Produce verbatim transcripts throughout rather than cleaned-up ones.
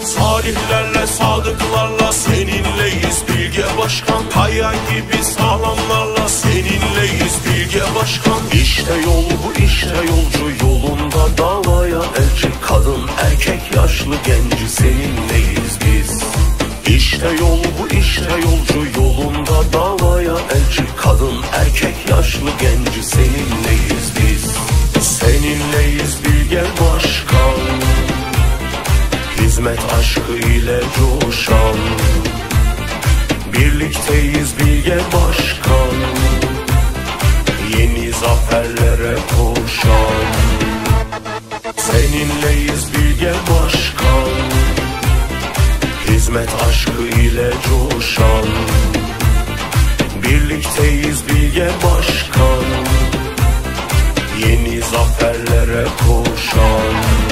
Salihlerle, sadıklarla seninleyiz Bilge Başkan. Kaya gibi sağlamlarla seninleyiz Bilge Başkan. İşte yol bu, işte yolcu yolunda davaya elçi. Kadın, erkek, yaşlı, genci seninleyiz biz. İşte yol bu, işte yolcu yolunda davaya elçi. Kadın, erkek, yaşlı, genci seninleyiz biz. Seninleyiz Bilge Başkan. Hizmet aşkı ile coşan. Birlikteyiz Bilge Başkan. Yeni zaferlere koşan. Seninleyiz Bilge Başkan. Hizmet aşkı ile coşan. Birlikteyiz Bilge Başkan. Yeni zaferlere koşan.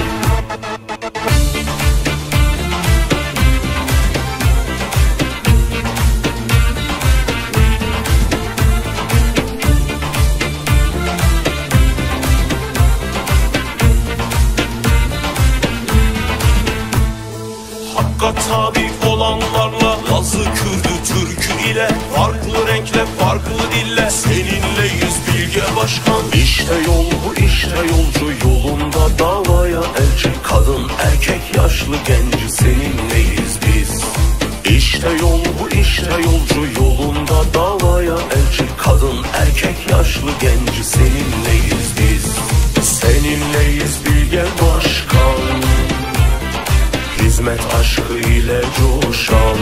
Hakka tabi olanlarla, Lazı, Kürdü, Türkü ile farklı renkle, farklı dille seninleyiz Bilge Başkan. İşte yol bu, işte yolcu yolunda davaya elçi. Kadın, erkek, yaşlı, genci seninleyiz biz. İşte yol bu, işte yolcu yolunda davaya elçi. Kadın, erkek, yaşlı, genci seninleyiz biz. Seninleyiz Bilge Başkan. Hizmet aşkı ile coşan.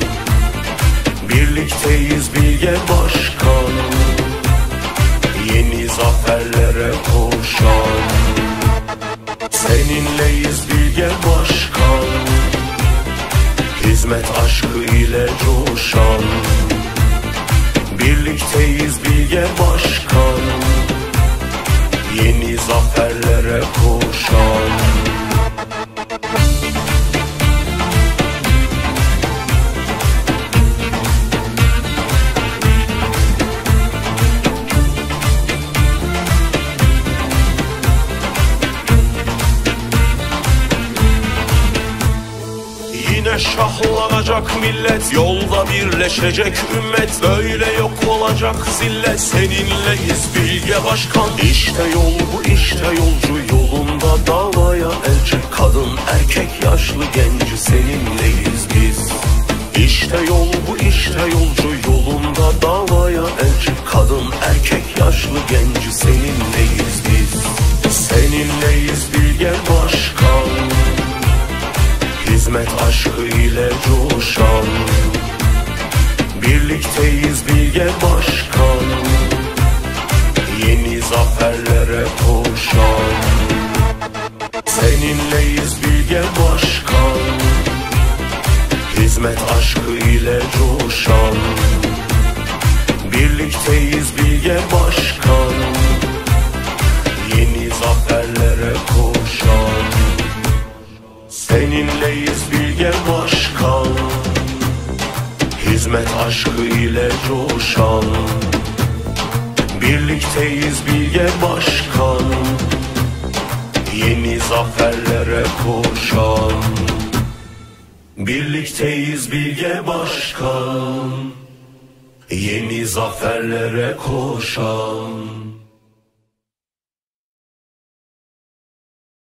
Birlikteyiz Bilge Başkan. Yeni zaferlere koşan. Seninleyiz Bilge Başkan. Hizmet aşkı ile coşan. Birlikteyiz Bilge Başkan. Yeni zaferlere koşan. Yine şahlanacak millet, yolda birleşecek ümmet. Böyle yok olacak zillet, seninleyiz Bilge Başkan. İşte yol bu, işte yolcu yolunda davaya elçi. Kadın, erkek, yaşlı, genci seninleyiz biz. İşte yol bu, işte yolcu yolunda davaya elçi. Kadın, erkek, yaşlı, genci seninleyiz biz. Seninleyiz Bilge Başkan. Hizmet aşkı ile coşan. Birlikteyiz Bilge Başkan. Yeni zaferlere koşan. Seninleyiz Bilge Başkan. Hizmet aşkı ile coşan. Birlikteyiz Bilge Başkan. Yeni zaferlere koşan. Seninleyiz Bilge Başkan. Hizmet aşkı ile coşan. Birlikteyiz Bilge Başkan. Yeni zaferlere koşan. Birlikteyiz Bilge Başkan. Yeni zaferlere koşan.